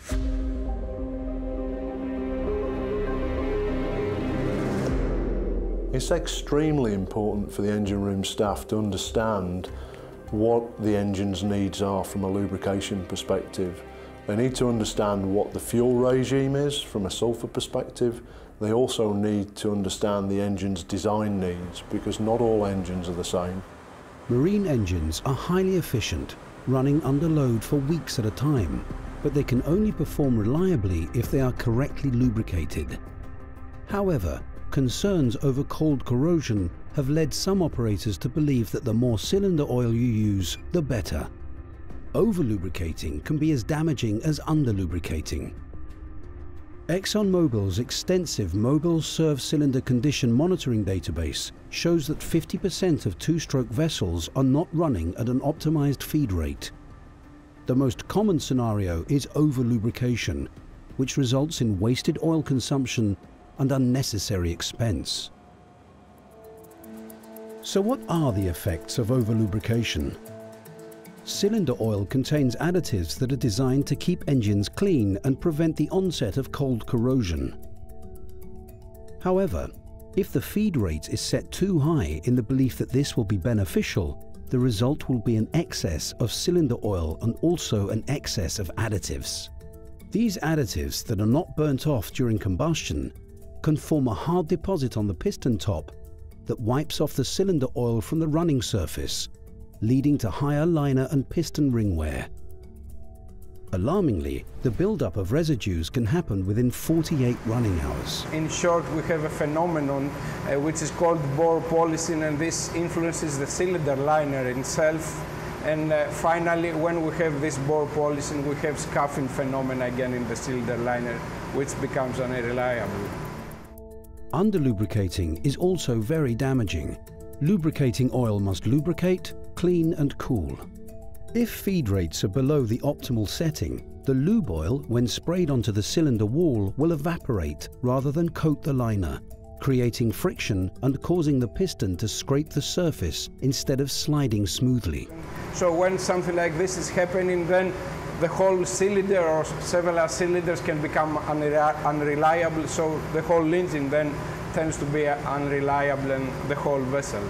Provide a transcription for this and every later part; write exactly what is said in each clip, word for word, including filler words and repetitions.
It's extremely important for the engine room staff to understand what the engine's needs are from a lubrication perspective. They need to understand what the fuel regime is from a sulfur perspective. They also need to understand the engine's design needs, because not all engines are the same. Marine engines are highly efficient, running under load for weeks at a time, but they can only perform reliably if they are correctly lubricated. However, concerns over cold corrosion have led some operators to believe that the more cylinder oil you use, the better. Over-lubricating can be as damaging as under-lubricating. ExxonMobil's extensive mobile serve cylinder condition monitoring database shows that fifty percent of two-stroke vessels are not running at an optimized feed rate. The most common scenario is over-lubrication, which results in wasted oil consumption and unnecessary expense. So what are the effects of over-lubrication? Cylinder oil contains additives that are designed to keep engines clean and prevent the onset of cold corrosion. However, if the feed rate is set too high in the belief that this will be beneficial, the result will be an excess of cylinder oil and also an excess of additives. These additives that are not burnt off during combustion can form a hard deposit on the piston top that wipes off the cylinder oil from the running surface, leading to higher liner and piston ring wear. Alarmingly, the buildup of residues can happen within forty-eight running hours. In short, we have a phenomenon uh, which is called bore policing, and this influences the cylinder liner itself. And uh, finally, when we have this bore policing, we have scuffing phenomena again in the cylinder liner, which becomes unreliable. Under-lubricating is also very damaging. Lubricating oil must lubricate, clean and cool. If feed rates are below the optimal setting, the lube oil, when sprayed onto the cylinder wall, will evaporate rather than coat the liner, creating friction and causing the piston to scrape the surface instead of sliding smoothly. So when something like this is happening, then the whole cylinder or several cylinders can become unre unreliable, so the whole engine then tends to be unreliable and the whole vessel.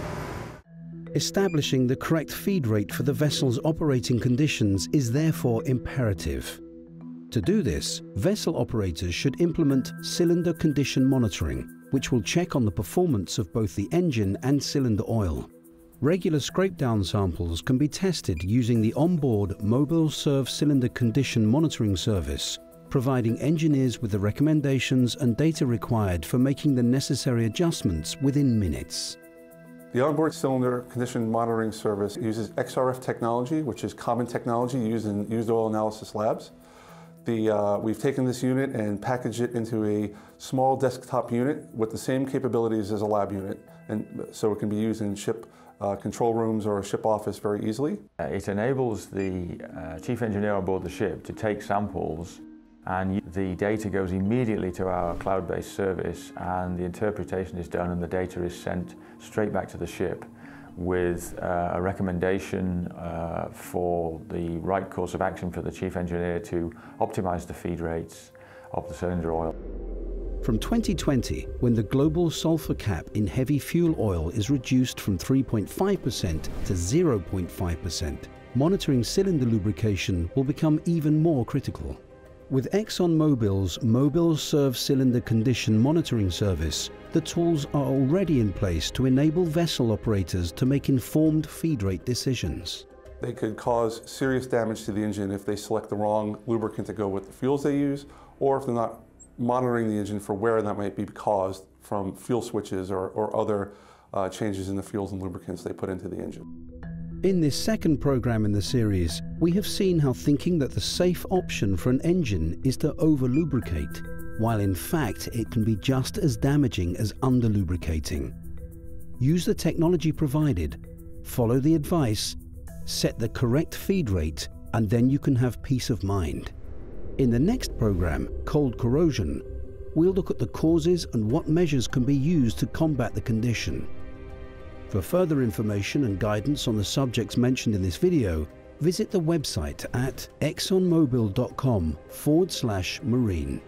Establishing the correct feed rate for the vessel's operating conditions is therefore imperative. To do this, vessel operators should implement cylinder condition monitoring, which will check on the performance of both the engine and cylinder oil. Regular scrape-down samples can be tested using the onboard Mobile Serve Cylinder Condition Monitoring Service, providing engineers with the recommendations and data required for making the necessary adjustments within minutes. The onboard cylinder condition monitoring service uses X R F technology, which is common technology used in used oil analysis labs. The, uh, we've taken this unit and packaged it into a small desktop unit with the same capabilities as a lab unit, and so it can be used in ship uh, control rooms or a ship office very easily. Uh, it enables the uh, chief engineer on board the ship to take samples, and the data goes immediately to our cloud-based service, and the interpretation is done and the data is sent straight back to the ship with uh, a recommendation uh, for the right course of action for the chief engineer to optimize the feed rates of the cylinder oil. From twenty twenty, when the global sulfur cap in heavy fuel oil is reduced from three point five percent to zero point five percent, monitoring cylinder lubrication will become even more critical. With ExxonMobil's Mobile Serve Cylinder Condition Monitoring Service, the tools are already in place to enable vessel operators to make informed feed rate decisions. They could cause serious damage to the engine if they select the wrong lubricant to go with the fuels they use, or if they're not monitoring the engine for where that might be caused from fuel switches or, or other uh, changes in the fuels and lubricants they put into the engine. In this second program in the series, we have seen how thinking that the safe option for an engine is to over-lubricate, while in fact it can be just as damaging as under-lubricating. Use the technology provided, follow the advice, set the correct feed rate, and then you can have peace of mind. In the next program, Cold Corrosion, we'll look at the causes and what measures can be used to combat the condition. For further information and guidance on the subjects mentioned in this video, visit the website at exxonmobil dot com forward slash marine.